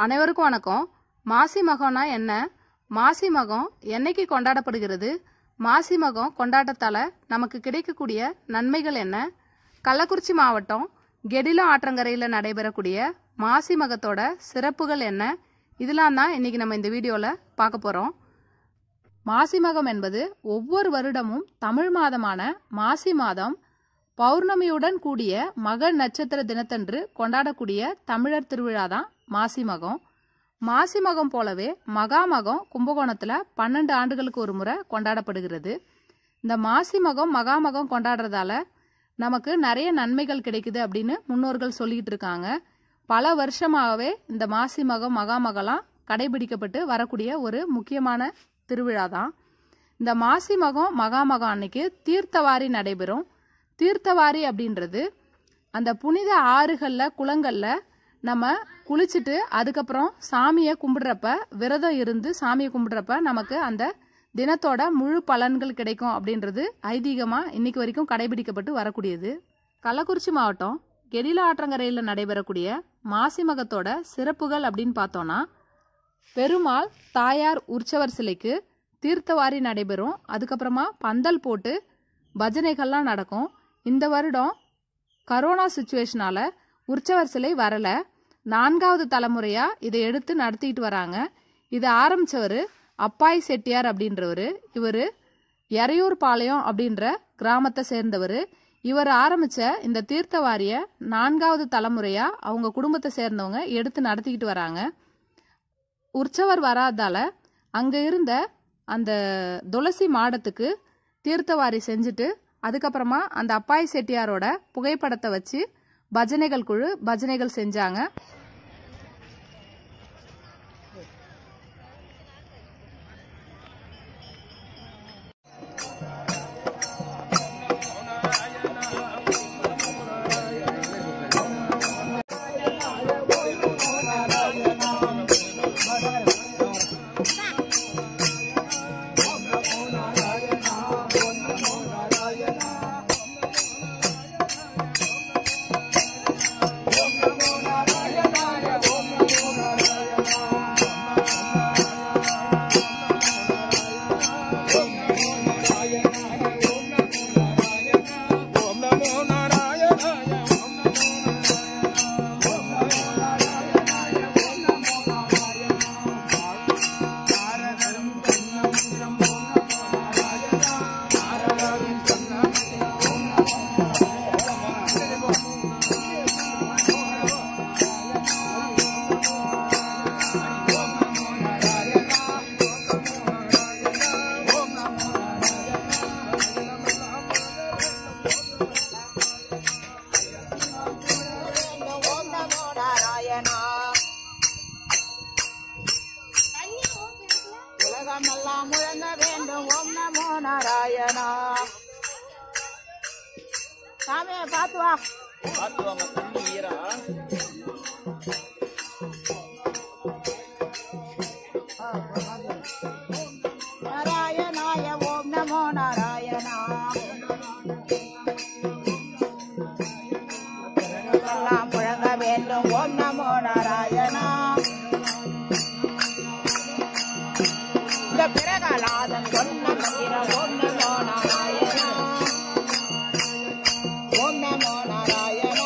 அனைவருக்கும் வணக்கம். மாசி மகம்னா என்ன? மாசி மகம் என்னைக்கு கொண்டாடப்படுகிறது? மாசி மகம் கொண்டாட்டத்தால நமக்கு கிடைக்கக்கூடிய நன்மைகள் என்ன? கள்ளக்குறிச்சி மாவட்டம் கெடிலம் ஆற்றங்கரையில் நடைபெறக்கூடிய மாசி மகத்தோட சிறப்புகள் என்ன? இதெல்லாம் தான் இன்னைக்கு நம்ம இந்த வீடியோவில் பார்க்க போகிறோம். மாசி மகம் என்பது ஒவ்வொரு வருடமும் தமிழ் மாதமான மாசி மாதம் பௌர்ணமியுடன் கூடிய மக நட்சத்திர தினத்தன்று கொண்டாடக்கூடிய தமிழர் திருவிழா தான் மாசி மகம். மாசி மகம் போலவே மகாமகம் கும்பகோணத்தில் 12 ஆண்டுகளுக்கு ஒரு முறை கொண்டாடப்படுகிறது. இந்த மாசி மகம் மகாமகம் கொண்டாடுறதால நமக்கு நிறைய நன்மைகள் கிடைக்குது அப்படின்னு முன்னோர்கள் சொல்லிக்கிட்டு இருக்காங்க. பல வருஷமாகவே இந்த மாசி மகம் மகாமகலாம் கடைபிடிக்கப்பட்டு வரக்கூடிய ஒரு முக்கியமான திருவிழா தான். இந்த மாசி மகம் மகாமகம் அன்னைக்கு தீர்த்தவாரி நடைபெறும். தீர்த்தவாரி அப்படின்றது அந்த புனித ஆறுகளில் குளங்களில் நம்ம குளிச்சுட்டு அதுக்கப்புறம் சாமியை கும்பிடுறப்ப விரதம் இருந்து சாமியை கும்பிடுறப்ப நமக்கு அந்த தினத்தோட முழு பலன்கள் கிடைக்கும் அப்படின்றது ஐதீகமாக இன்னைக்கு வரைக்கும் கடைபிடிக்கப்பட்டு வரக்கூடியது. கள்ளக்குறிச்சி மாவட்டம் கெடிலம் ஆற்றங்கரையில் நடைபெறக்கூடிய மாசி மகத்தோட சிறப்புகள் அப்படின்னு பார்த்தோன்னா, பெருமாள் தாயார் உற்சவர் சிலைக்கு தீர்த்தவாரி நடைபெறும். அதுக்கப்புறமா பந்தல் போட்டு பஜனைகள்லாம் நடக்கும். இந்த வருடம் கரோனா சுச்சுவேஷனால உற்சவர் சிலை வரல. 4வது தலைமுறையாக இதை எடுத்து நடத்திட்டு வராங்க. இதை ஆரம்பித்தவர் அப்பாய் செட்டியார் அப்படின்றவர். இவர் எறையூர் பாளையம் அப்படின்ற கிராமத்தை சேர்ந்தவர். இவர் ஆரம்பித்த இந்த தீர்த்தவாரியை 4வது தலைமுறையாக அவங்க குடும்பத்தை சேர்ந்தவங்க எடுத்து நடத்திக்கிட்டு வராங்க. உற்சவர் வராதால அங்கே இருந்த அந்த துளசி மாடத்துக்கு தீர்த்தவாரி செஞ்சுட்டு அதுக்கப்புறமா அந்த அப்பாய் செட்டியாரோட புகைப்படத்தை வச்சு பஜனைகள் குழு பஜனைகள் செஞ்சாங்க. உலகமெல்லாம் முழங்க வேண்டும் ஓம் நமோ நாராயணா. சாமியை பார்த்து வா. நாராயணாய ஓம் நமோ நாராயணா. எல்லாம் முழங்க வேண்டும் ஓம் நமோ நாராயணா. பிரகலாதன் சொன்ன மந்திரம் ஓம் நமோ நாராயணா. ஓம் நமோ நாராயணா.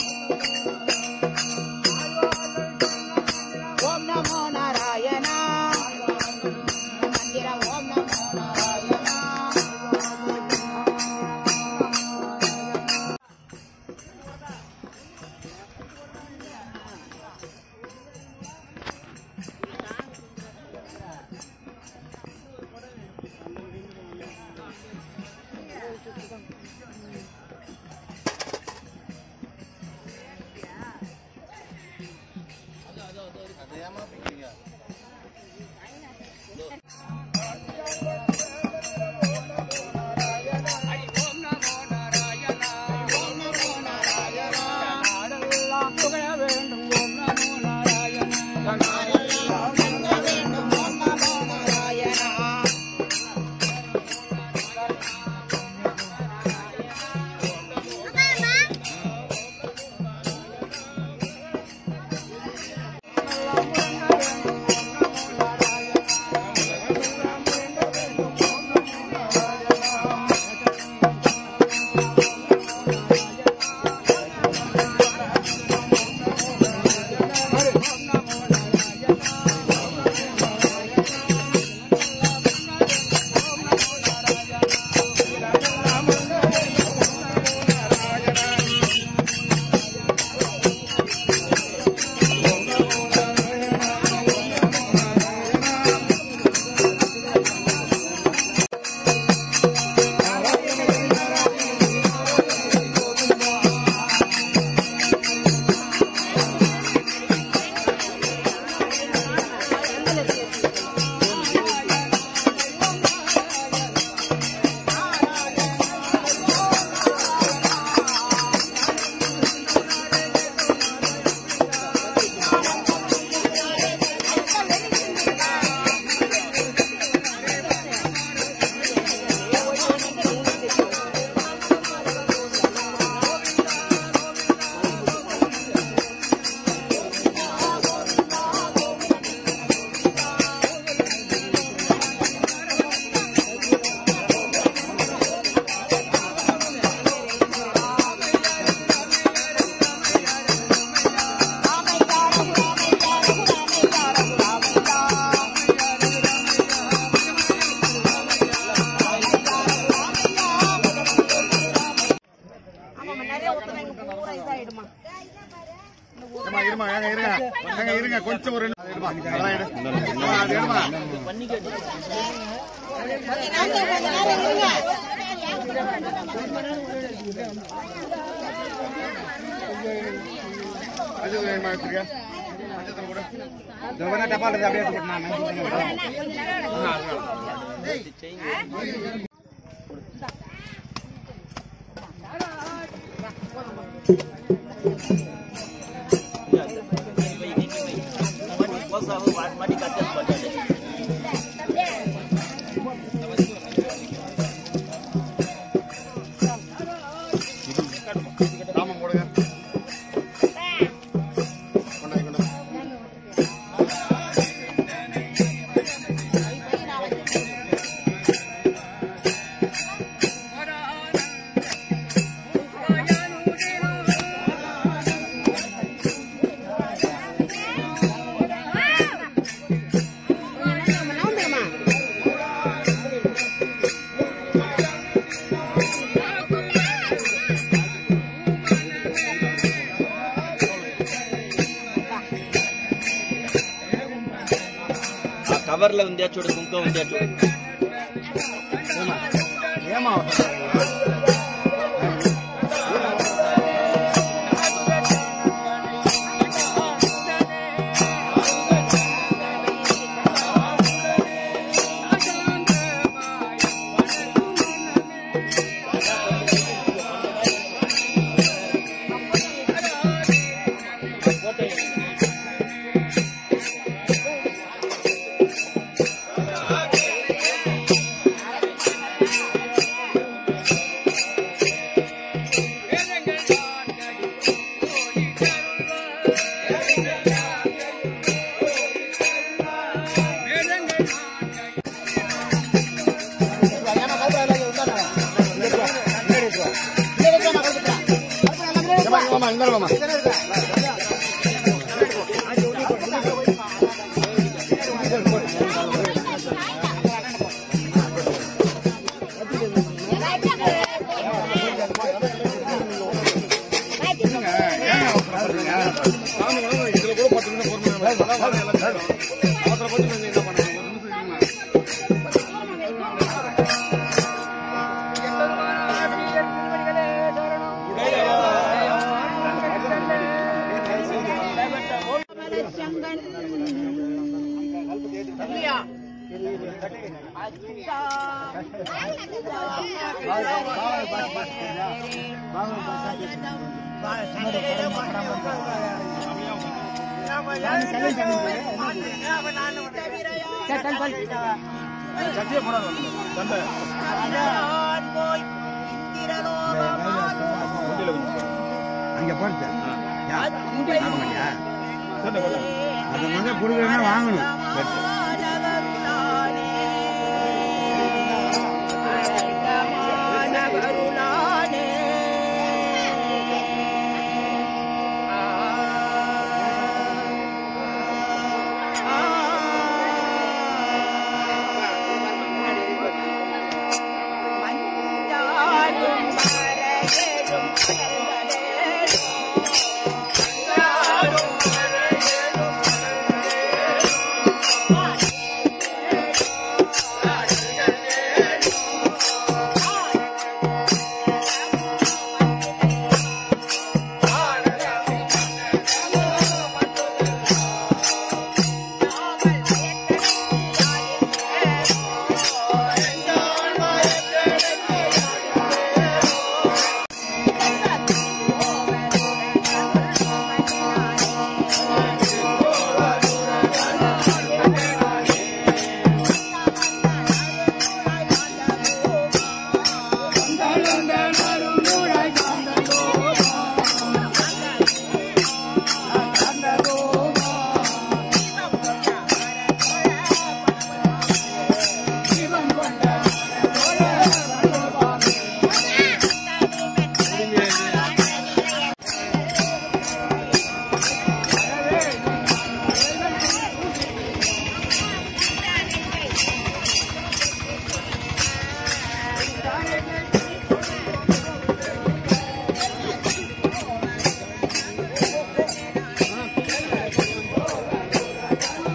ஓம் நமோ நாராயணா. மந்திரம் ஓம் நமோ நாராயணா. Hello. கொஞ்சம் ஒரு டப்பால் அப்படியே కవర్లో ఉందా చూడు కుంకుమ ఉందా చూడు ఏమా அங்க போறது அது மங்க புடுங்கன்னா வாங்கணும் Ah! நமோ